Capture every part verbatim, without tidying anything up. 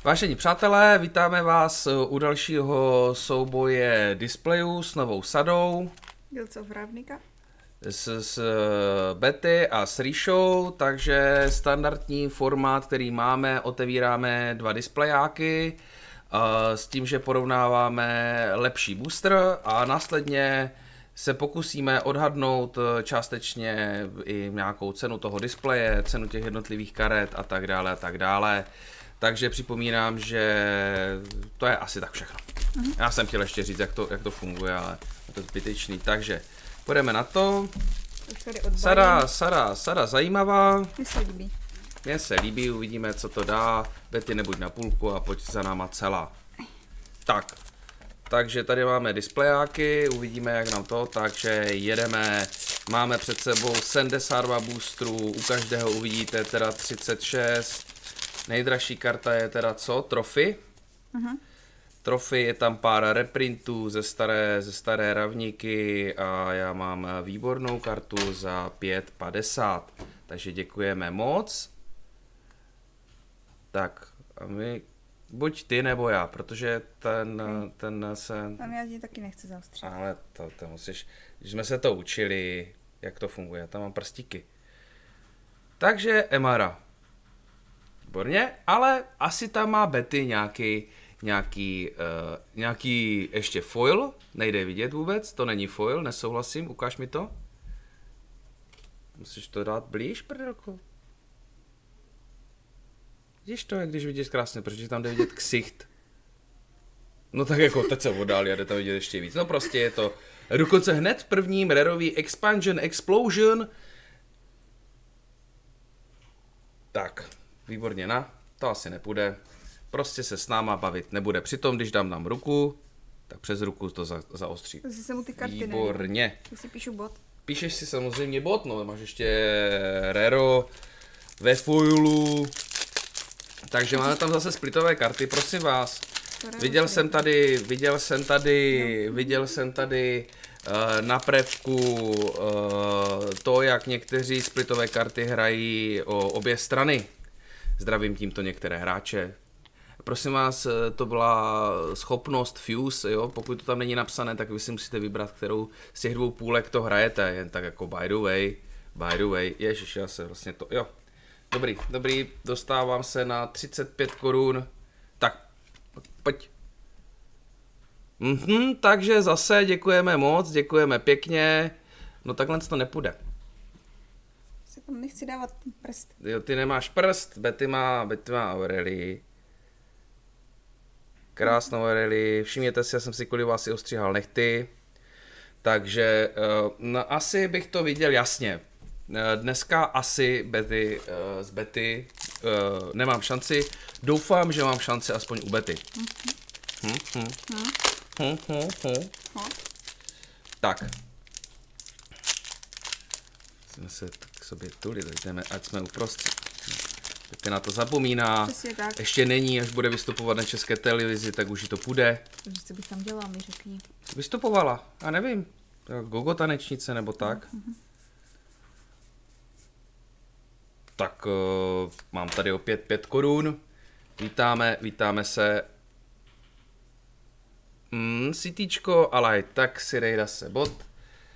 Vážení přátelé, vítáme vás u dalšího souboje displejů s novou sadou. Guilds of Ravnica. S, s Betty a s Ríšou, takže standardní formát, který máme, otevíráme dva displejáky s tím, že porovnáváme lepší booster a následně se pokusíme odhadnout částečně i nějakou cenu toho displeje, cenu těch jednotlivých karet a tak dále a tak dále. Takže připomínám, že to je asi tak všechno. Mm-hmm. Já jsem chtěl ještě říct, jak to, jak to funguje, ale je to zbytečný. Takže půjdeme na to. Sada, sada, sada zajímavá. Mně se líbí. Mně se líbí, uvidíme, co to dá. Betty, nebuď na půlku a pojď za náma celá. Tak, takže tady máme displejáky, uvidíme, jak nám to, takže jedeme. Máme před sebou sedmdesát dva boostrů, u každého uvidíte teda třicet šest. Nejdražší karta je teda co? Trofy. Uh-huh. Trofy, je tam pár reprintů ze staré, ze staré ravníky a já mám výbornou kartu za pět padesát. Takže děkujeme moc. Tak a my, buď ty nebo já, protože ten, okay. ten se... Tam já ti taky nechci zaostřit. Ale to, to musíš, když jsme se to učili, jak to funguje, já tam mám prstíky. Takže Emara. Výborně, ale asi tam má Betty nějaký, nějaký, uh, nějaký ještě foil, nejde vidět vůbec, to není foil, nesouhlasím, ukáž mi to. Musíš to dát blíž, prdelko. Vidíš to, jak když vidíš krásně, protože tam jde vidět ksicht. No tak jako teď se oddál, jde tam vidět ještě víc, no prostě je to dokonce hned v prvním rarový Expansion Explosion. Tak. Výborně, na, to asi nepůjde, prostě se s náma bavit nebude, přitom když dám nám ruku, tak přes ruku to za, zaostří. To si se mu ty karty výborně. Tak si píšu bot. Píšeš si samozřejmě bot, no máš ještě Rero ve foilu, takže máme tam zase splitové karty, prosím vás. Viděl jsem tady, viděl jsem tady, viděl jsem tady uh, na prevku uh, to, jak někteří splitové karty hrají o obě strany. Zdravím tímto některé hráče. Prosím vás, to byla schopnost Fuse, jo? Pokud to tam není napsané, tak vy si musíte vybrat, kterou z těch dvou půlek to hrajete, jen tak jako by the way, by the way, ježiš, já se vlastně to, jo. Dobrý, dobrý, dostávám se na třicet pět korun, tak, pojď. Mhm, takže zase děkujeme moc, děkujeme pěkně, no takhle to nepůjde. Tam nechci dávat prst. Jo, ty nemáš prst, Betty má, Betty má Aurelie. Krásnou Aurelie, všimněte si, já jsem si kvůli vás si ostříhal nechty. Takže uh, no, asi bych to viděl jasně. Uh, dneska asi Betty, uh, z Betty uh, nemám šanci. Doufám, že mám šanci aspoň u Betty. Mm-hmm. hm, hm. Mm. Hm, hm, hm. No. Tak. Jsme se k sobě tuli, jdeme, ať jsme uprostřed. Ty na to zapomíná, ještě není, až bude vystupovat na České televizi, tak už jí to půjde. Takže co bych tam dělala, mi řekni. Vystupovala, já nevím, gogo tanečnice nebo tak. Mm-hmm. Tak uh, mám tady opět pět korun, vítáme, vítáme se. Mm, sitíčko, ale tak si dej se bot.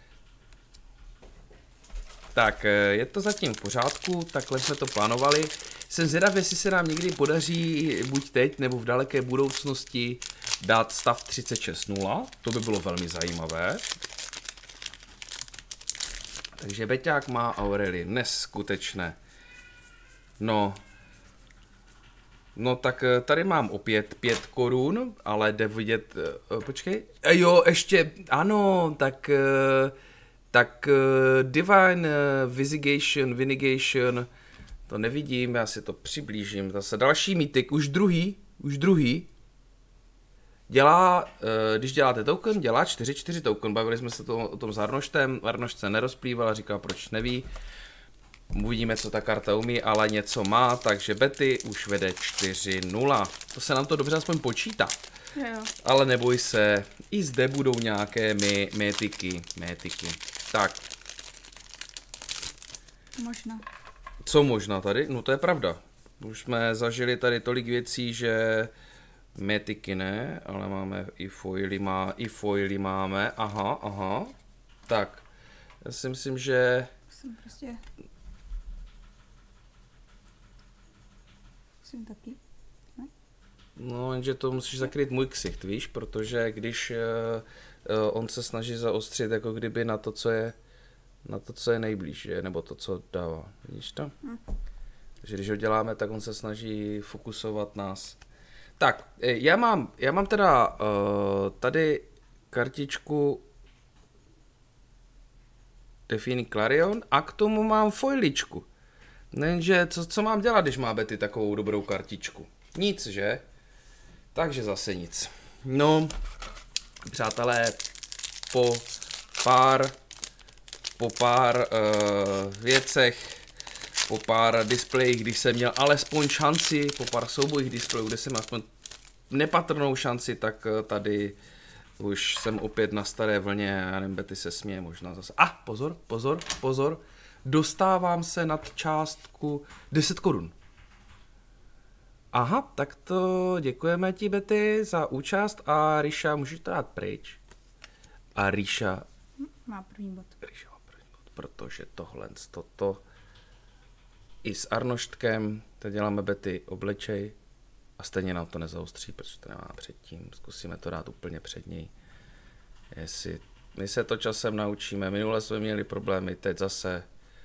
Tak, je to zatím v pořádku, takhle jsme to plánovali. Jsem zvědav, jestli se nám někdy podaří, buď teď, nebo v daleké budoucnosti, dát stav třicet šest nula. To by bylo velmi zajímavé. Takže Beťák má Aurelie, neskutečné. No. No tak tady mám opět pět korun, ale jde vidět, počkej. E, jo, ještě, ano, tak... Tak uh, Divine uh, Visigation, Vinigation, to nevidím, já si to přiblížím. Zase další mytik, už druhý, už druhý. Dělá, uh, když děláte token, dělá čtyři čtyři token. Bavili jsme se to, o tom s Arnoštem, Arnošt se nerozplýval, říká, proč neví. Uvidíme, co ta karta umí, ale něco má, takže Betty už vede čtyři nula. To se nám to dobře aspoň počítá. Jo. Ale neboj se, i zde budou nějaké mé, métiky, métiky. Tak. Možná. Co možná tady? No to je pravda. Už jsme zažili tady tolik věcí, že metiky ne, ale máme i foily, má, i foily máme, aha, aha. Tak, já si myslím, že... Jsem prostě... Jsem taky. Ne? No, jenže to musíš zakrýt můj ksicht, víš, protože když uh, uh, on se snaží zaostřit jako kdyby na to, co je, na to, co je nejblíž, že? Nebo to, co dává, vidíš to? Hm. Takže když ho děláme, tak on se snaží fokusovat nás. Tak, já mám, já mám teda uh, tady kartičku Defini Clarion a k tomu mám foiličku. Jenže co, co mám dělat, když má Betty takovou dobrou kartičku? Nic, že? Takže zase nic. No, přátelé, po pár, po pár uh, věcech, po pár displejích, když jsem měl alespoň šanci, po pár soubojích displejů, kde jsem aspoň nepatrnou šanci, tak tady už jsem opět na staré vlně, já nevím, Betty se směje možná zase. A, ah, pozor, pozor, pozor, dostávám se nad částku deset korun. Aha, tak to děkujeme ti, Betty, za účast a Ríša, můžeš to dát pryč. A Ríša... Má první bod. Ríša má první bod, protože tohle, toto... I s Arnoštkem, teď děláme Betty obličej a stejně nám to nezaostří, protože to nemá předtím. Zkusíme to dát úplně před něj. Jestli my se to časem naučíme, minule jsme měli problémy, teď zase.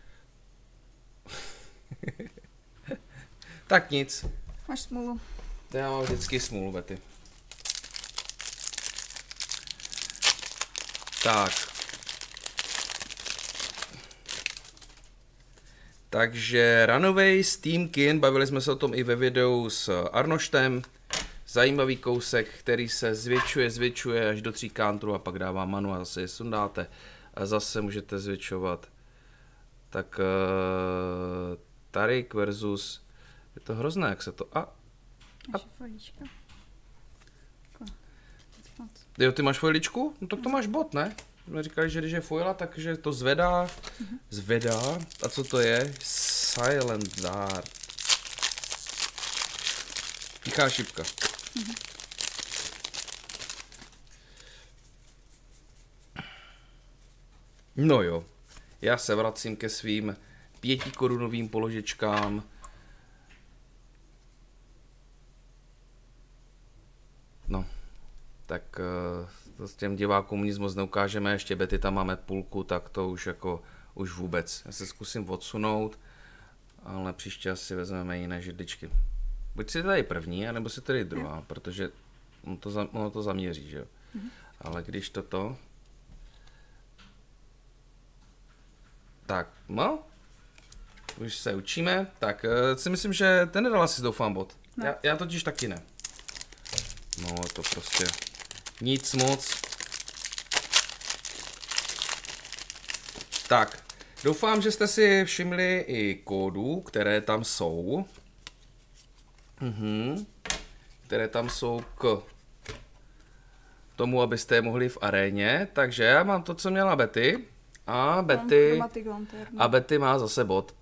Tak nic. Máš smůlu. To já mám vždycky smůlu, Betty. Tak. Takže Runaway Steam Kin, bavili jsme se o tom i ve videu s Arnoštem. Zajímavý kousek, který se zvětšuje, zvětšuje až do tří countru a pak dává manu a zase je sundáte. A zase můžete zvětšovat. Tak uh, Tarik versus... Je to hrozné, jak se to... A, a... Jo, ty máš foiličku? No tak to máš bod, ne? My říkali, že když je foila, takže to zvedá, mm-hmm. zvedá. A co to je? Silent Dart. Tichá šipka. Mm-hmm. No jo, já se vracím ke svým pětikorunovým položečkám. No, tak to s těm divákům nic moc neukážeme, ještě Betty tam máme půlku, tak to už jako, už vůbec. Já se zkusím odsunout, ale příště asi vezmeme jiné židličky. Buď si tady první, anebo si tady druhá, protože ono to, za, ono to zaměří, že jo. Mm-hmm. Ale když toto... Tak, no, už se učíme, tak uh, si myslím, že ten nedal asi doufám bod. Já, já totiž taky ne. No, to prostě nic moc. Tak, doufám, že jste si všimli i kódů, které tam jsou. Mhm. Které tam jsou k tomu, abyste je mohli v aréně. Takže já mám to, co měla Betty. A Betty, a Betty má zase bod.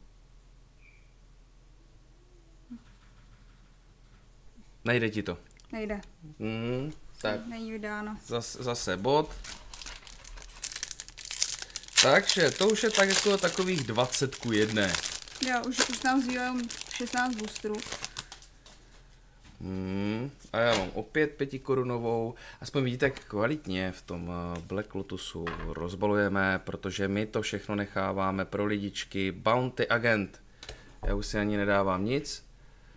Nejde ti to? Nejde. Mm, tak. Není vydáno. Zas, zase bod. Takže to už je tak jako takových dvacet ku jedné. Jo, už, už nám zbývá šestnáct boosterů. Hmm, a já mám opět pětikorunovou. Aspoň vidíte, jak kvalitně v tom Black Lotusu rozbalujeme, protože my to všechno necháváme pro lidičky. Bounty Agent. Já už si ani nedávám nic.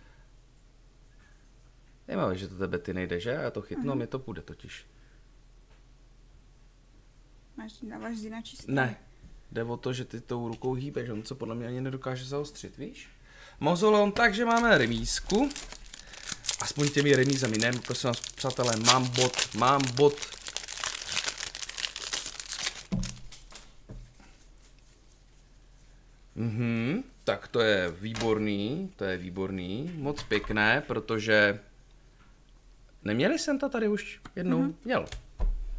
Zajímavé, že to tebe ty nejde, že? Já to chytnu, mi to půjde totiž. Máš, dáváš z jináčí strany? Ne. Jde o to, že ty tou rukou hýbeš, on co podle mě ani nedokáže zaostřit, víš? Mauzoleum, takže máme remízku. Aspoň těmi remízami, ne, prosím vás, přátelé, mám bod, mám bod. Mhm, tak to je výborný, to je výborný, moc pěkné, protože neměli jsem to tady už jednou, mm-hmm. měl.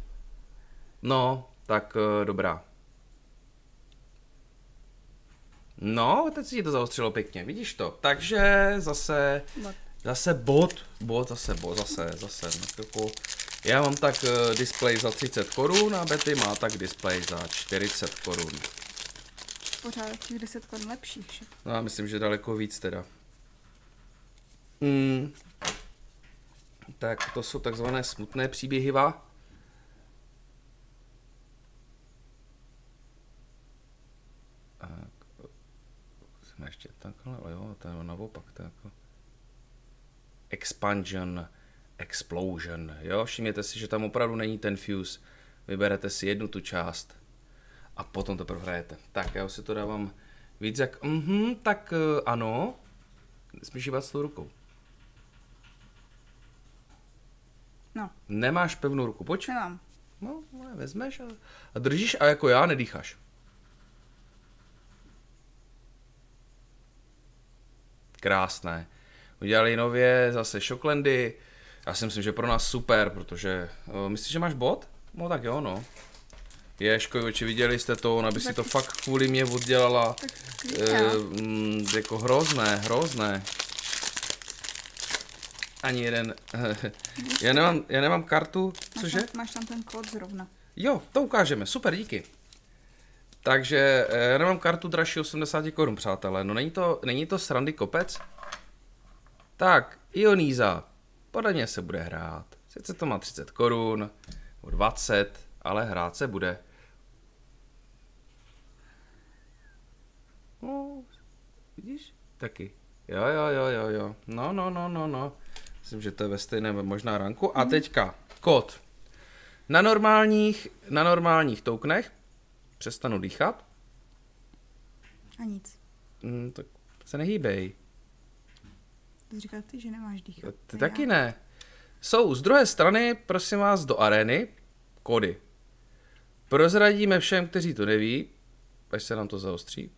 No, tak uh, dobrá. No, teď si ti to zaostřilo pěkně, vidíš to. Takže zase, Bod. zase bod, bod, zase bod, zase, zase. Jako, já mám tak uh, displej za třicet korun a Betty má tak displej za čtyřicet korun. Pořád těch deset korun lepší. Vše. No já myslím, že daleko víc teda. Hmm. Tak to jsou takzvané smutné příběhy, va? Jsme ještě takhle, ale jo, to je naopak, to je jako... Expansion, explosion, jo, všimněte si, že tam opravdu není ten fuse. Vyberete si jednu tu část a potom to prohrajete. Tak, já si to dávám víc jak, mhm, tak uh, ano, smíš hýbat s tou rukou. No. Nemáš pevnou ruku, pojď. Nemám. No, vezmeš a, a držíš a jako já nedýcháš. Krásné. Udělali nově zase Shocklandy. Já si myslím, že pro nás super, protože... Uh, myslíš, že máš bod? No tak jo, no. Ježkoviči, viděli jste to, ona by si to fakt kvůli mě oddělala. Uh, mm, jako hrozné, hrozné. Ani jeden... já, nemám, já nemám kartu, cože? Máš tam, máš tam ten kód zrovna. Jo, to ukážeme, super, díky. Takže já nemám kartu dražší osmdesát korun, přátelé. No není to, není to srandy kopec? Tak, Ioníza. Podle mě se bude hrát. Sice to má třicet korun, nebo dvacet, ale hrát se bude. No, vidíš? Taky. Jo, jo, jo, jo, jo. No, no, no, no, no. Myslím, že to je ve stejném možná ranku. A teďka, kód. Na normálních, na normálních tokenech přestanu dýchat. A nic. Mm, tak se nehýbej. Ty říkal ty, že nemáš dýchat. Ty taky ne. Jsou z druhé strany, prosím vás, do arény kódy. Prozradíme všem, kteří to neví, až se nám to zaostří.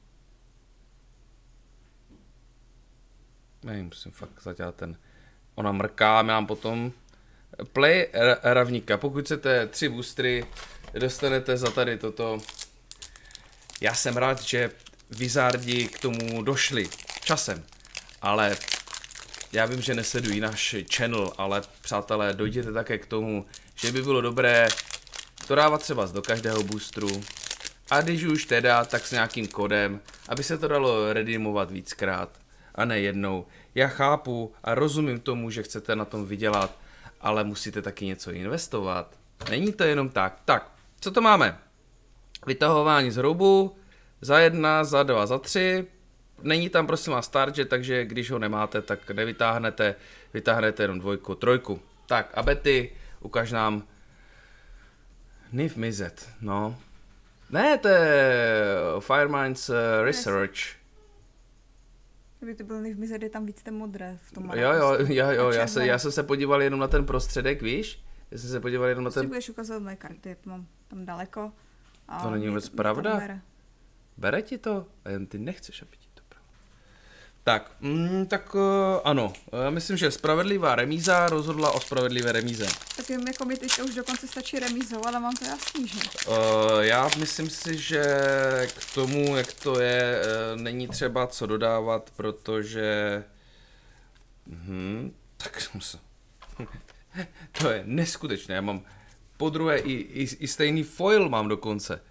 Ne, musím fakt zadělat ten... Ona mrká, mám potom play ravníka. Pokud chcete tři boostry, dostanete za tady toto. Já jsem rád, že Wizardi k tomu došli časem, ale já vím, že nesledují náš channel, ale přátelé, dojděte také k tomu, že by bylo dobré to dávat třeba do každého boostru a když už teda, tak s nějakým kodem, aby se to dalo redeemovat víckrát a ne jednou. Já chápu a rozumím tomu, že chcete na tom vydělat, ale musíte taky něco investovat. Není to jenom tak. Tak, co to máme? Vytahování z hroubu, za jedna, za dva, za tři. Není tam prosím vás target, takže když ho nemáte, tak nevytáhnete. Vytáhnete jenom dvojku, trojku. Tak a Betty, ukaž nám Niv Mizzet, no. Ne, to je Fireminds uh, Research. Kdyby to byl Niv Mizzet, je tam víc ten modré v tom. Jo, jo, jo, jo, já, se, já jsem se podíval jenom na ten prostředek, víš? Já jsem se podíval jenom na ten... Ty budeš ukazovat moje karty, to mám tam daleko. A to není vůbec pravda. Bere. bere ti to? A jen ty nechceš, aby ti to bralo. Tak, mm, tak uh, ano, uh, myslím, že spravedlivá remíza rozhodla o spravedlivé remíze. Tak jim jako mi teďka už dokonce stačí remízou, ale mám to jasný, že? Uh, já myslím si, že k tomu, jak to je, uh, není třeba co dodávat, protože... Hmm, tak jsem se... To je neskutečné, já mám podruhé i, i, i stejný foil mám dokonce.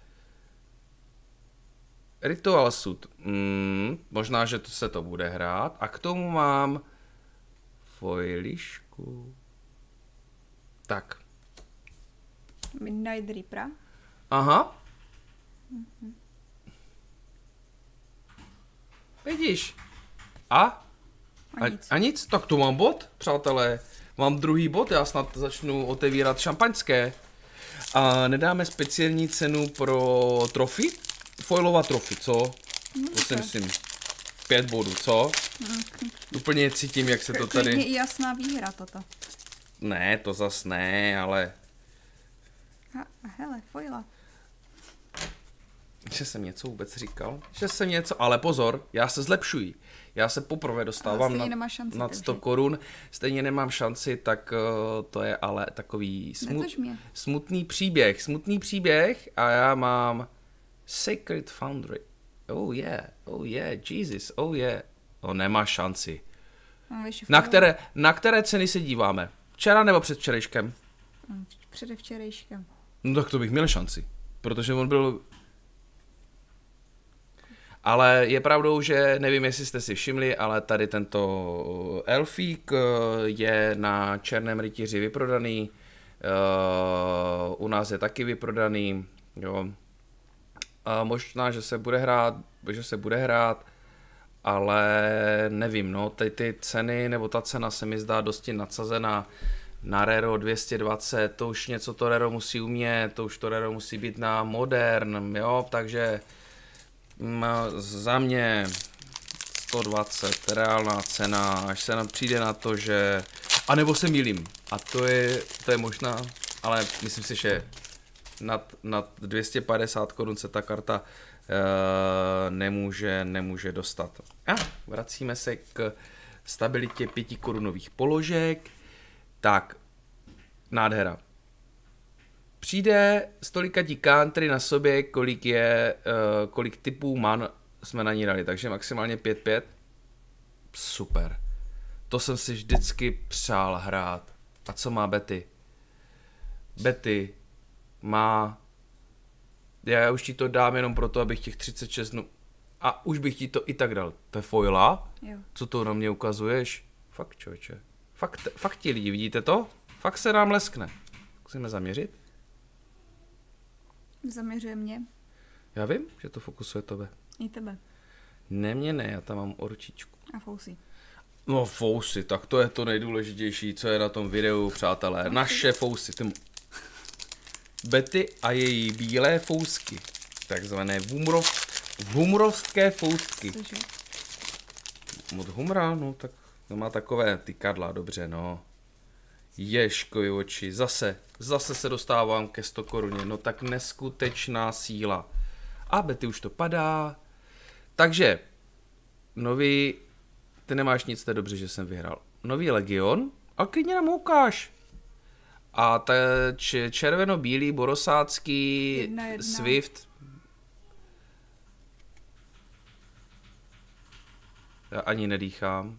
Ritual Suit, mm, možná, že to se to bude hrát. A k tomu mám foilišku. Tak. Midnight Reaper. Aha. Mm-hmm. Vidíš. A? A, a nic. A nic? Tak to mám bod, přátelé. Mám druhý bod, já snad začnu otevírat šampaňské. A nedáme speciální cenu pro trofy? Foilová trofy, co? No, to si myslím. Pět bodů, co? Mm. Úplně cítím, jak se to tady... Klidně i jasná výhra toto. Ne, to zas ne, ale... A, a hele, foila. Že jsem něco vůbec říkal? Že jsem něco, ale pozor, já se zlepšuji. Já se poprvé dostávám na, šanci, nad sto korun, stejně nemám šanci, tak uh, to je ale takový smu, smutný příběh, smutný příběh a já mám Sacred Foundry. Oh yeah, oh yeah, Jesus, oh yeah. No nemá šanci. No, Na které, na které ceny se díváme? Včera nebo před včerejškem? No, předevčerejškem. No tak to bych měl šanci, protože on byl... Ale je pravdou, že nevím, jestli jste si všimli, ale tady tento elfík je na Černém rytíři vyprodaný, uh, u nás je taky vyprodaný, jo. A možná, že se bude hrát, že se bude hrát, ale nevím, no, ty, ty ceny, nebo ta cena se mi zdá dosti nadsazená. Na Rero dvě stě dvacet, to už něco to Rero musí umět, to už to Rero musí být na modern, jo, takže m, za mě sto dvacet, reálná cena, až se nám přijde na to, že, a nebo se mýlím, a to je, to je možná, ale myslím si, že nad, nad dvě stě padesát korun se ta karta e, nemůže, nemůže dostat. A vracíme se k stabilitě pětikorunových položek. Tak, nádhera. Přijde stolikatí country na sobě, kolik je, uh, kolik typů man jsme na ní dali, takže maximálně pět pět. Super. To jsem si vždycky přál hrát. A co má Betty? Betty má... Já už ti to dám jenom proto, abych těch třicet šest... No... A už bych ti to i tak dal. To je foila? Jo. Co to na mě ukazuješ? Fakt, člověče. Fakt, fakt ti lidi, vidíte to? Fakt se nám leskne. Musíme zaměřit? Zaměřuje mě. Já vím, že to fokusuje tebe. I tebe. Ne, mě ne, já tam mám oručičku. A fousy. No fousy, tak to je to nejdůležitější, co je na tom videu, přátelé. Naše fousy. Ty... Betty a její bílé fousky. Takzvané humorov... humorovské fousky. Cože? Od humora, no tak to má takové tykadla, dobře, no. Ježkovi oči, zase, zase se dostávám ke sto koruně, no tak neskutečná síla. A Betty už to padá. Takže, nový, ty nemáš nic, to je dobře, že jsem vyhrál. Nový Legion, a klidně nám ukáž. A ta č- červeno-bílý borosácký jedna, jedna. Swift. Já ani nedýchám.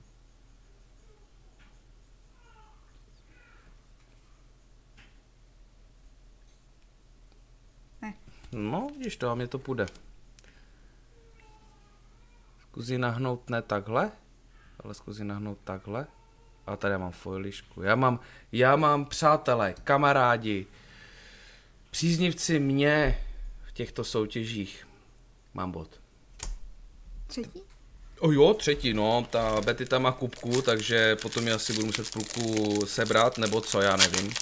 Ne. No, když to, a mě to půjde. Zkusí nahnout ne takhle, ale zkusí nahnout takhle. A tady já mám foilišku. Já mám, já mám přátelé, kamarádi, příznivci mě v těchto soutěžích. Mám bod. Třetí? O jo, třetí, no, ta Betty tam má kubku, takže potom já si budu muset půlku sebrat, nebo co, já nevím.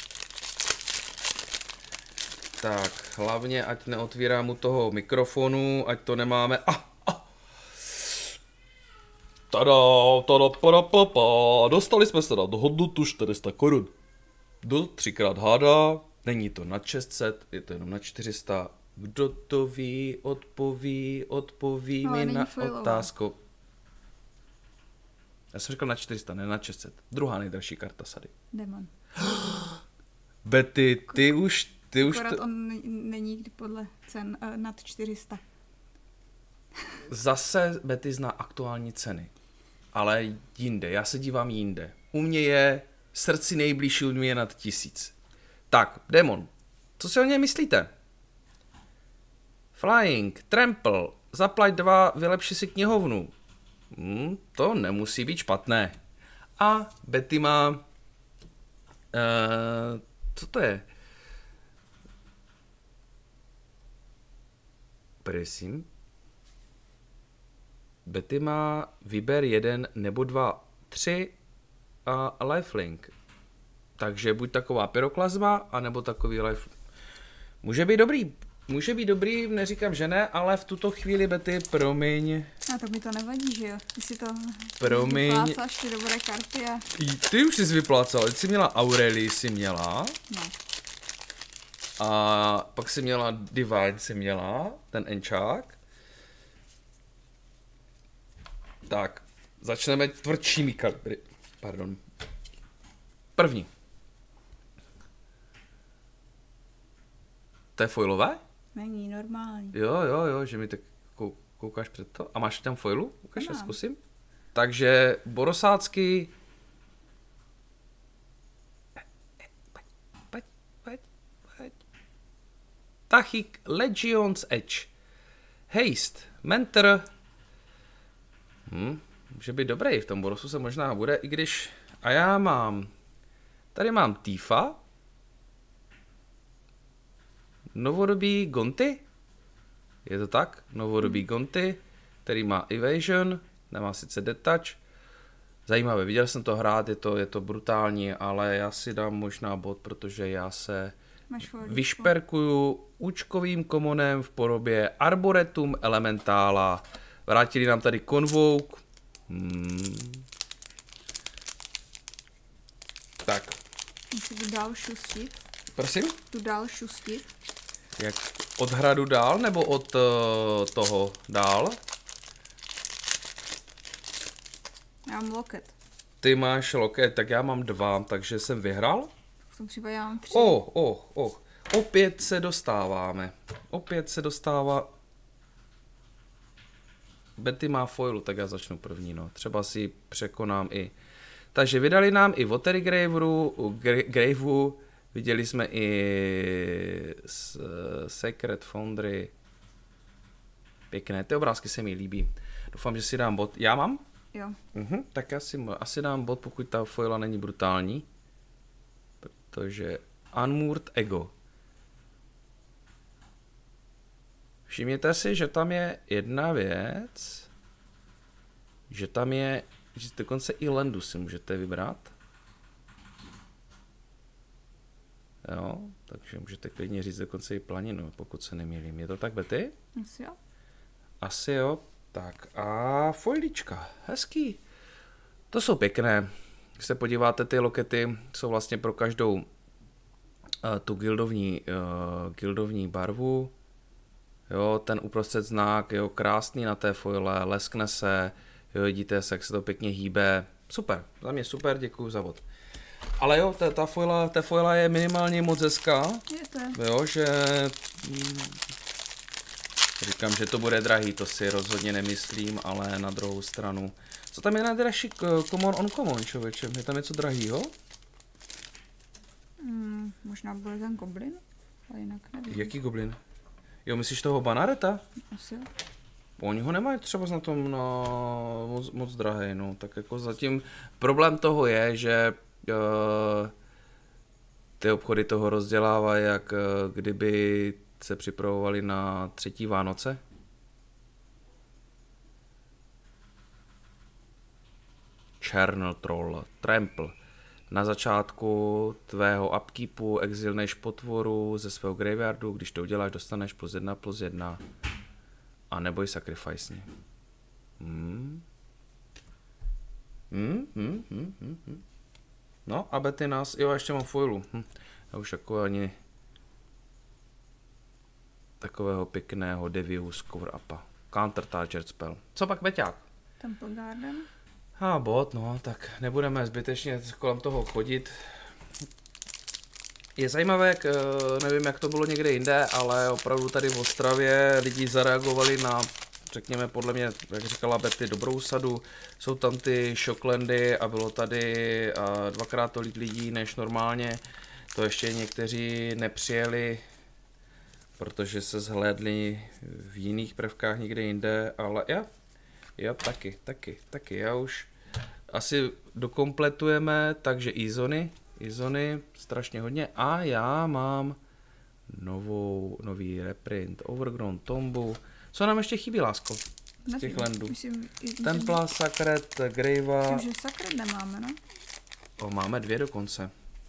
Tak, hlavně, ať neotvírám u toho mikrofonu, ať to nemáme... Ah, ah. Tada, tada, pada, pa, pa. Dostali jsme se na hodnotu čtyři sta korun. Do třikrát háda, není to na šest set, je to jenom na čtyři sta. Kdo to ví, odpoví, odpoví Ale mi na foilová. otázku. Já jsem říkal na čtyři sta, ne na šest set. Druhá nejdražší karta sady. Demon. Betty, ty už, ty už... Akorát To... on n- není nikdy podle cen uh, nad čtyři sta. Zase Betty zná aktuální ceny. Ale jinde, já se dívám jinde. U mě je srdci nejbližší, u mě je nad tisíc. Tak, Demon, co si o něj myslíte? Flying, Trample, zaplať dva, vylepši si knihovnu. Hmm, to nemusí být špatné. A Betty má... Uh, co to je? Prosím. Betty má vyber jeden nebo dva, tři a lifelink. Takže buď taková pyroklazma, anebo takový lifelink. Může být dobrý. Může být dobrý, neříkám, že ne, ale v tuto chvíli, Betty, promiň. A tak mi to nevadí, že jo? Ty si to Promiň. vyplácáš ty dobré karty a... Ty už jsi vyplácal, teď jsi měla Aurelii, jsi měla. No. A pak jsi měla Divine, jsi měla, ten enčák. Tak, začneme tvrdšími kalibry. Pardon. První. To je foilové? Není normální. Jo, jo, jo, že mi tak kou- koukáš před to? A máš tam foilu? Ukaž, já Nemám. zkusím. Takže borosácky... Pojď, pojď, pojď. Tachik, Legion's Edge. Haste, Mentor. Hm, může být dobrý, v tom borosu se možná bude, i když... A já mám... Tady mám Tifa. Novodobí Gonty. Je to tak? Novodobí Gonty, který má Evasion, nemá sice Detach. Zajímavé, viděl jsem to hrát, je to, je to brutální, ale já si dám možná bod, protože já se vyšperkuju účkovým komonem v podobě Arboretum Elementála. Vrátili nám tady Convoke. Hmm. Tak. Musí tu dál šustit. Prosím? Tu dál šustit. Jak od hradu dál, nebo od uh, toho dál? Já mám loket. Ty máš loket, tak já mám dva, takže jsem vyhrál? V tom případě já mám tři. Oh, oh, oh. Opět se dostáváme. Opět se dostává... Betty má foilu, tak já začnu první, no. Třeba si překonám i... Takže vydali nám i Watery Graveu, Graveu, viděli jsme i s, uh, Secret Foundry. Pěkné, ty obrázky se mi líbí. Doufám, že si dám bod. Já mám? Jo. Mhm, tak já si asi dám bod, pokud ta foila není brutální. Protože Unmoored Ego. Všimněte si, že tam je jedna věc, že tam je, že dokonce i landu si můžete vybrat. Jo, takže můžete klidně říct dokonce i planinu, pokud se nemýlím. Je to tak, Betty? Asi jo. Asi jo. Tak a foilička, hezký. To jsou pěkné. Když se podíváte, ty lokety jsou vlastně pro každou uh, tu gildovní, uh, gildovní barvu. Jo, ten uprostřed znak, jo, krásný na té foile, leskne se, jo, vidíte se, jak se to pěkně hýbe. Super, za mě super, děkuju za vod. Ale jo, ta, ta, foila, ta foila je minimálně moc hezká. Je to. Jo, že... Mm, říkám, že to bude drahý, to si rozhodně nemyslím, ale na druhou stranu. Co tam je najdražší common on common, člověče? Je tam něco drahýho? Hmm, možná bude ten goblin, ale jinak nevím. Jaký goblin? Jo, myslíš toho Banareta? Asi jo. Oni ho nemají třeba na tom na moc, moc drahý, no. Tak jako zatím problém toho je, že uh, ty obchody toho rozdělávají, jak uh, kdyby se připravovali na třetí Vánoce. Chernel Troll, Trample. Na začátku tvého upkeepu exilneš potvoru ze svého graveyardu, když to uděláš, dostaneš plus jedna plus jedna. A neboj sacrifice. Hmm. Hmm, hmm, hmm, hmm, hmm. No a Betty nás, jo, ještě mám foilu. Hm. Já už jako ani takového pěkného Devious Cover Upa. Counter Target Spell. Co pak, Beťák? Temple Garden. A bod, no, tak nebudeme zbytečně kolem toho chodit. Je zajímavé, jak, nevím, jak to bylo někde jinde, ale opravdu tady v Ostravě lidi zareagovali na, řekněme, podle mě, jak říkala Betty, dobrou sadu. Jsou tam ty shocklandy a bylo tady dvakrát tolik lidí než normálně. To ještě někteří nepřijeli, protože se zhlédli v jiných prvkách někde jinde, ale já, já taky, taky, taky, já už asi dokompletujeme, takže Izony, Izony strašně hodně a já mám novou, nový reprint, Overgrown Tombu. Co nám ještě chybí, lásko, z těch landů? Myslím, myslím, Templa, Sacred, Gravea. myslím, že Sacred nemáme, no? O, máme dvě dokonce.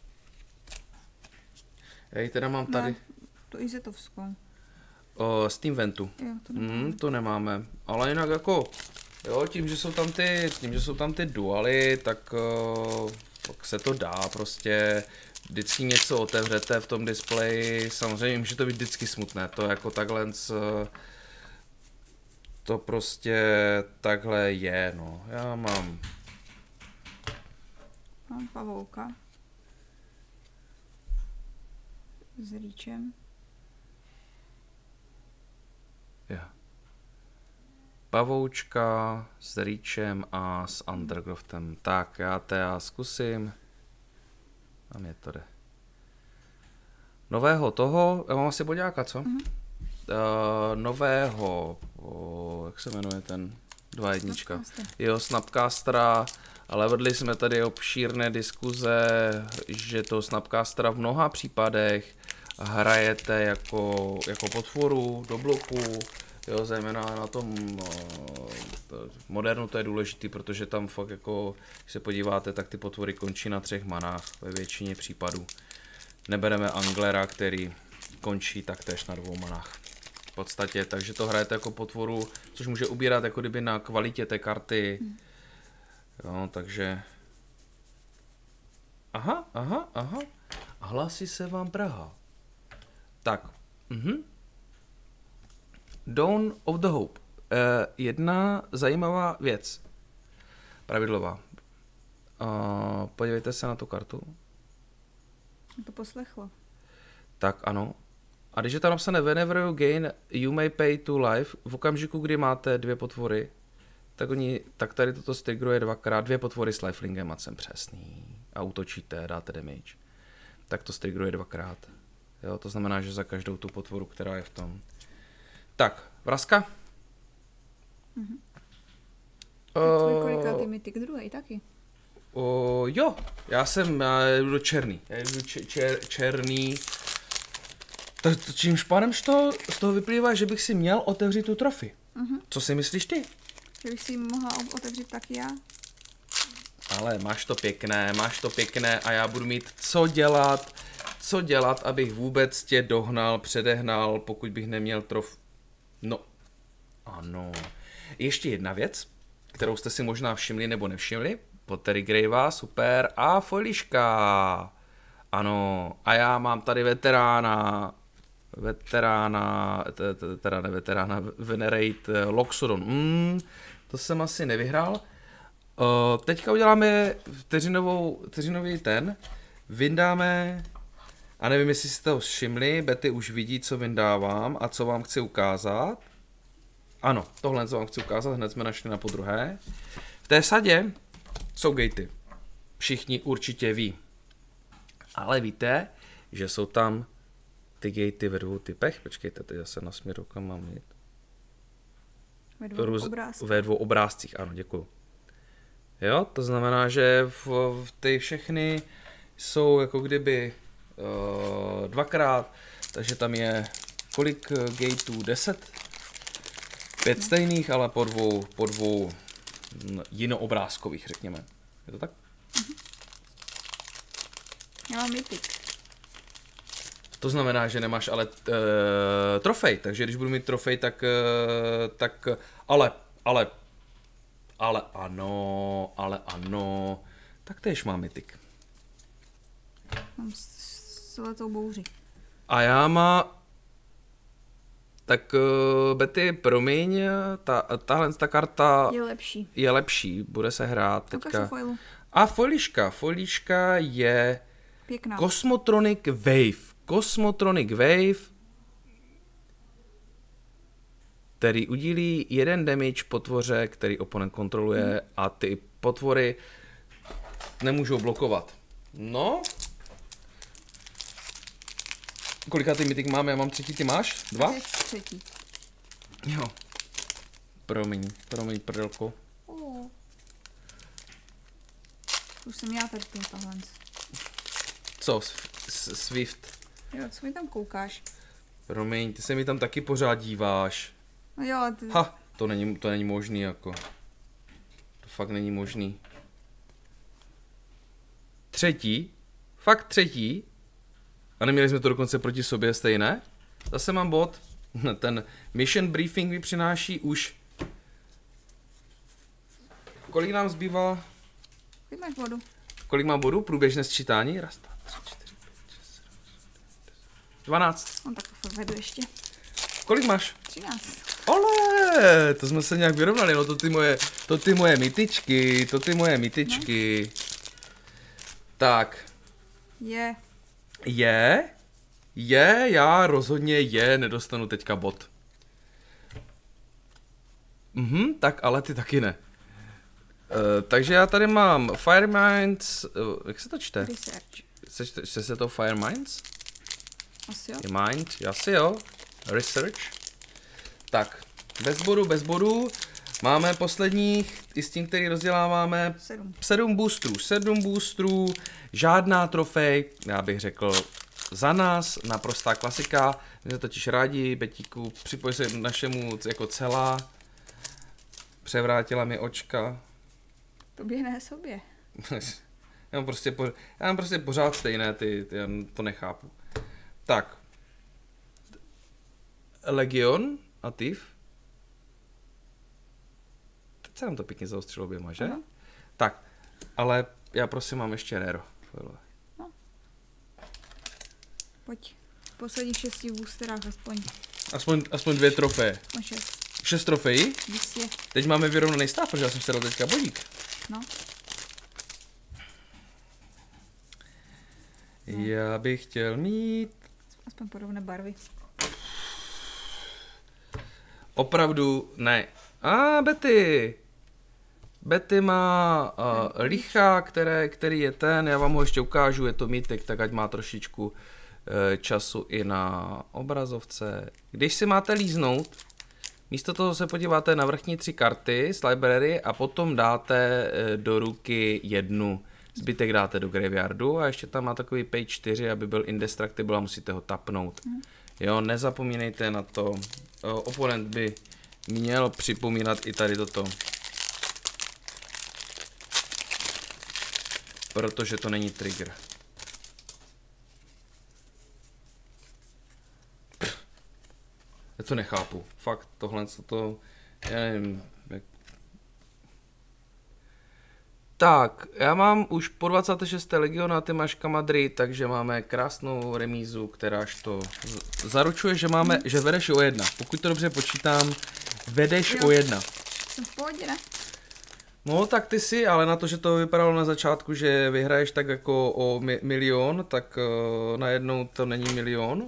Já ji teda mám tady. Ne, tu Izetovskou. O, Steam Ventu. Jo, to nemáme. Hmm, to nemáme, ale jinak jako, jo, tím, že jsou tam ty, tím, že jsou tam ty dualy, tak, uh, tak se to dá prostě, vždycky něco otevřete v tom displeji, samozřejmě může to být vždycky smutné, to jako takhle, uh, to prostě takhle je, no, já mám. Mám pavouka. S rýčem. Yeah. Pavoučka s Reachem a s Undergrowthem. Tak, já to já zkusím. A mě to jde. Nového toho, já mám asi boďáka, co? Mm-hmm. Uh, nového, oh, jak se jmenuje ten dva jednička? Snapcaster. Jo, Snapcastera, ale vedli jsme tady obšírné diskuze, že to Snapcastera v mnoha případech hrajete jako, jako potvoru do bloku, jo, zejména na tom no, to, modernu to je důležitý, protože tam fakt jako, když se podíváte, tak ty potvory končí na třech manách ve většině případů. Nebereme Anglera, který končí taktéž na dvou manách. V podstatě, takže to hrajete jako potvoru, což může ubírat jako kdyby na kvalitě té karty. Jo, takže... Aha, aha, aha. Hlásí se vám Praha. Tak. Mhm. Dawn of the Hope. Eh, jedna zajímavá věc. Pravidlová. Uh, podívejte se na tu kartu. To poslechlo. Tak ano. A když je tam napsané whenever you gain, you may pay two life, v okamžiku, kdy máte dvě potvory, tak, oni, tak tady toto stigruje dvakrát, dvě potvory s lifelingem, a jsem přesný. A útočíte, dáte damage. Tak to stigruje dvakrát. Jo, to znamená, že za každou tu potvoru, která je v tom. Tak, Vraska? Mhm. Uh, kolikátý mytik druhý taky? Uh, jo, já jsem, já jdu do černý. Já jdu č- čer, černý. To, to, čímž pádem z toho, z toho vyplývá, že bych si měl otevřít tu trofy. Uh-huh. Co si myslíš ty? Že bych si mohla otevřít taky já? Ale máš to pěkné, máš to pěkné a já budu mít co dělat, co dělat, abych vůbec tě dohnal, předehnal, pokud bych neměl trof... No, ano. Ještě jedna věc, kterou jste si možná všimli nebo nevšimli. Pottery Gravea, super. A Foiliška. Ano, a já mám tady veterána, veterána, teda ne veterána, Venerate Loxodon. Mm, to jsem asi nevyhrál. Uh, teďka uděláme vteřinovou, vteřinový ten, vyndáme, a nevím, jestli jste to všimli, Betty už vidí, co vyndávám a co vám chci ukázat. Ano, tohle, co vám chci ukázat, hned jsme našli na podruhé. V té sadě jsou gatey. Všichni určitě ví. Ale víte, že jsou tam ty gatey ve dvou typech? Počkejte, teď zase nasměru, kam mám jít. Ve dvou Růz, obrázcích. Ve dvou obrázcích, ano, děkuju. Jo, to znamená, že v, v ty všechny jsou jako kdyby uh, dvakrát, takže tam je kolik gateů? deset? Pět no. Stejných, ale po dvou, po dvou jinoobrázkových, řekněme. Je to tak? Mhm. Já mám mytik. To znamená, že nemáš ale uh, trofej, takže když budu mít trofej, tak, uh, tak ale, ale, ale ano, ale ano, tak též mám mytik. Mám s letou bouři. A já má, tak uh, Betty, promiň, ta, tahle ta karta je lepší. Je lepší, bude se hrát teďka. Foilu. A foiliška, foiliška je pěkná. Cosmotronic Wave. Cosmotronic Wave, který udílí jeden damage potvoře, který oponent kontroluje hmm. a ty potvory nemůžou blokovat. No. Kolika ty mytik máme? Já mám třetí, ty máš? Dva? Třetí. Jo. Promiň, promiň, prdelko. Oh. Už jsem já tady tohle. Co? Swift? Jo, co mi tam koukáš? Promiň, ty se mi tam taky pořád díváš. No jo, ty... Ha, to není, to není možný jako. To fakt není možný. Třetí? Fakt třetí? A neměli jsme to dokonce proti sobě stejné? Zase mám bod. Ten mission briefing mi přináší už... Kolik nám zbývá? Kolik máš bodu? Kolik mám bodů? Průběžné sčítání? Raz, dva, tři, čtyři, pět, šest, sedm, dvanáct. On tak to fakt vedu ještě. Kolik máš? třináct. Ole, to jsme se nějak vyrovnali, no to ty moje, to ty moje mytičky, to ty moje mytičky. No. Tak. Je. Je? Je, já rozhodně je, nedostanu teďka bod. Mhm, tak ale ty taky ne. Uh, takže já tady mám Fireminds, uh, jak se to čte? Research. Se, čte se to Fireminds? Asi jo. Je mind, asi jo. Research. Tak, bez bodu, bez bodu. Máme posledních, i s tím, který rozděláváme, Sedm. sedm boostrů. Sedm boostrů, žádná trofej, já bych řekl za nás, naprostá klasika. My jsme totiž rádi, Betíku, připoj se k našemu jako celá. Převrátila mi očka. Tobě ne sobě. já, mám prostě pořád, já mám prostě pořád stejné, ty, ty, já to nechápu. Tak. Legion a Thief. Teď se nám to pěkně zaostřilo oběma, že? Aha. Tak, ale já prosím mám ještě Rero. No. Pojď. V posledních šesti boosterách aspoň. Aspoň, aspoň dvě trofeje. No šest. Šest trofejí? Víc je. Teď máme vyrovnaný stav, protože já jsem si dal teďka bodík. No. No. Já bych chtěl mít... Aspoň podobné barvy. Opravdu ne. A ah, Betty. Betty má uh, licha, které, který je ten, já vám ho ještě ukážu, je to mýtek, tak ať má trošičku uh, času i na obrazovce. Když si máte líznout, místo toho se podíváte na vrchní tři karty z library a potom dáte uh, do ruky jednu. Zbytek dáte do graveyardu a ještě tam má takový page čtyři, aby byl indestructible a musíte ho tapnout. Hmm. Jo, nezapomínejte na to. Uh, oponent by měl připomínat i tady toto. Protože to není trigger. Já to nechápu. Fakt, tohle to... Já nevím... Jak... Tak, já mám už po dvacáté šesté legion a ty máš Kamadry, takže máme krásnou remízu, kteráž to zaručuje, že máme, že vedeš o jedna. Pokud to dobře počítám, vedeš jo. o jedna. Jsem v pohodě, ne? No tak ty si, ale na to, že to vypadalo na začátku, že vyhraješ tak jako o mi milion, tak uh, najednou to není milion.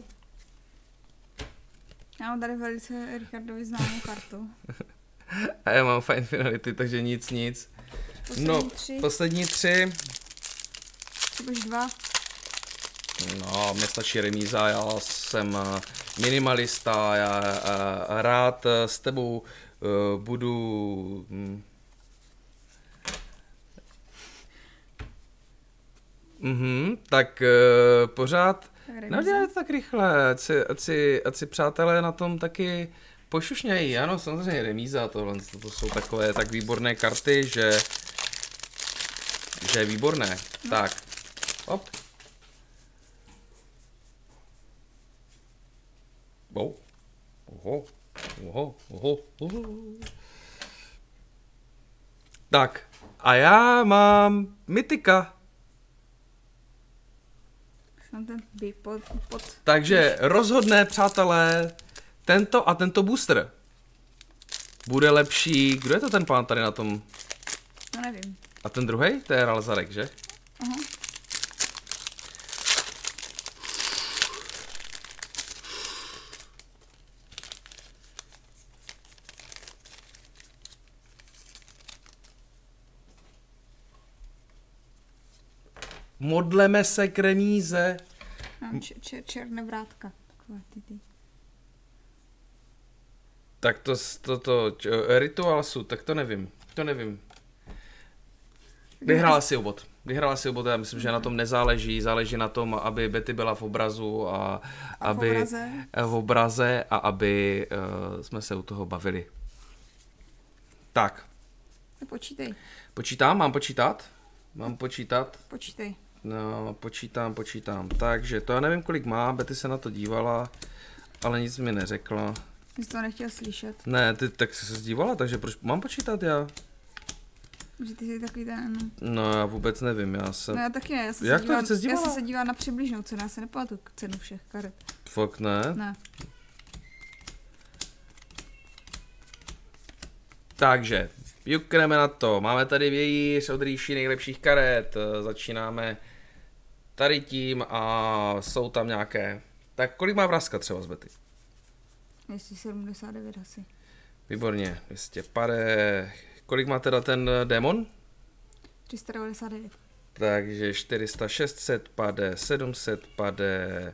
Já mám tady velice Richardovi známou kartu. A já mám fine finality, takže nic, nic. Poslední no, tři. poslední tři. Třeba dva. No, mě stačí remíza, já jsem minimalista, já uh, rád s tebou uh, budu... Hm, Mhm, tak uh, pořád, no dělej to tak rychle, ať si, ať, si, ať si přátelé na tom taky pošušnějí, ano, samozřejmě remíza, tohle, to, to jsou takové tak výborné karty, že, že je výborné, no. Tak, hop. Oh. Oho, oho, oho, oho. Tak, a já mám mytika. Ten pod, pod... Takže rozhodné, přátelé, tento a tento booster bude lepší. Kdo je to ten pán tady na tom? No nevím. A ten druhý? To je Ralzarek, že? Aha. Modleme se k remíze. Mám čer, čer, černé vrátka. Takové ty ty. Tak to, to, to, to Ritualsu, tak to nevím. To nevím. Vyhrála si obod. Vyhrála si obod, já myslím, že na tom nezáleží. Záleží na tom, aby Betty byla v obrazu a, a aby, v obraze. v obraze a aby uh, jsme se u toho bavili. Tak. Počítej. Počítám? Mám počítat? Mám počítat? Počítej. No, počítám, počítám. Takže to já nevím, kolik má, Betty se na to dívala, ale nic mi neřekla. Jsi to nechtěl slyšet. Ne, ty tak jsi se dívala, takže proč mám počítat já? Že ty jsi takový ten... No, já vůbec nevím, já jsem... No já taky ne, já jsem Jak se to, dívala, jsi se dívala? já jsem se dívala na přibližnou cenu, já se nepamatuju cenu všech karet. Fakt ne? Ne. Takže, jukneme na to. Máme tady vějíř od rýší nejlepších karet. Začínáme tady tím a jsou tam nějaké... Tak kolik má vraska třeba z Betty? Jestli sedmdesát devět asi. Výborně, dvě stě padé. Kolik má teda ten démon? tři sta devadesát devět. Takže čtyři sta, šest set padé, sedm set padé,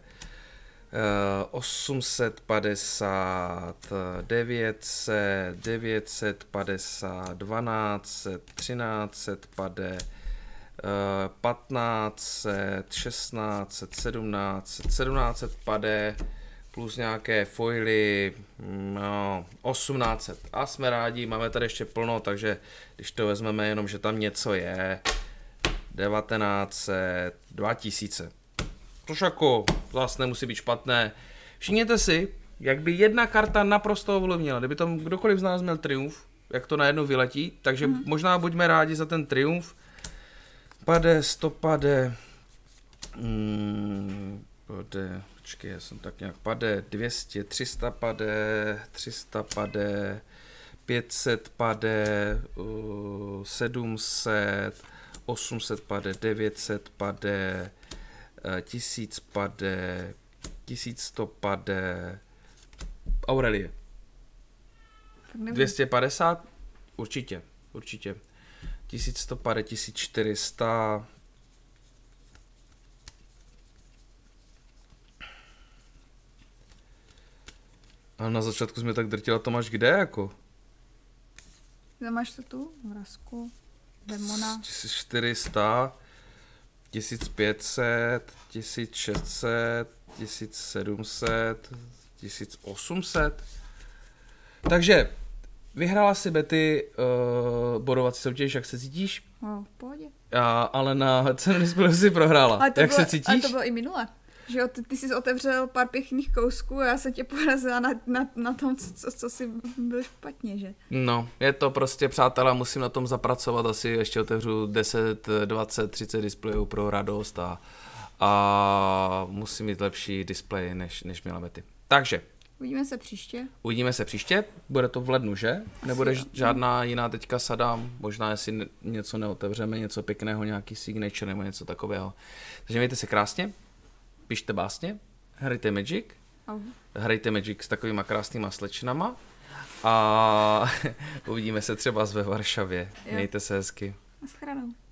osm set padesát, devět set, devět set padesát, dvanáct set, třináct set padé, patnáct set, šestnáct set, sedmnáct set, sedmnáct set padé, plus nějaké foily, no, osmnáct set. A jsme rádi, máme tady ještě plno, takže když to vezmeme jenom, že tam něco je, devatenáct set, dva tisíce. Což jako zase nemusí být špatné. Všimněte si, jak by jedna karta naprosto ovlivnila. Kdyby tam kdokoliv z nás měl triumf, jak to najednou vyletí, takže mm. možná buďme rádi za ten triumf. Pade, sto pade, hmm, pade, počkej, já jsem tak nějak, pade, dvě stě, tři sta pade, tři sta pade, pět set pade, uh, sedm set, osm set pade, devět set pade, tisíc pade, tisíc sto pade, Aurelie. dvě stě padesát? Určitě, určitě. tisíc sto pade, tisíc čtyři sta. A na začátku jsme tak drtila, to máš kde jako? Kde máš to tu? Mrazku, demona. tisíc čtyři sta, tisíc pět set, tisíc šest set, tisíc sedm set, tisíc osm set. Takže vyhrála si Betty uh, bodovací soutěž, jak se cítíš? No, v pohodě. A, ale na cenu displeju si prohrála. Jak bylo, se cítíš? Ale to bylo i minule. Že jo, ty, ty jsi otevřel pár pěkných kousků a já se tě porazila na, na, na tom, co, co si byl špatně, že? No, je to prostě, přátelé, musím na tom zapracovat, asi ještě otevřu deset, dvacet, třicet displejů pro radost a, a musím mít lepší displej, než, než měla Betty. Takže. Uvidíme se příště. Uvidíme se příště, bude to v lednu, že? Asi nebude jo. Žádná jiná teďka sada, možná jestli něco neotevřeme, něco pěkného, nějaký signature nebo něco takového. Takže mějte se krásně. Pište básně, hrajte Magic, uh. hrajte Magic s takovýma krásnýma slečnama a uvidíme se třeba ve Varšavě. Jo. Mějte se hezky. Naschledanou.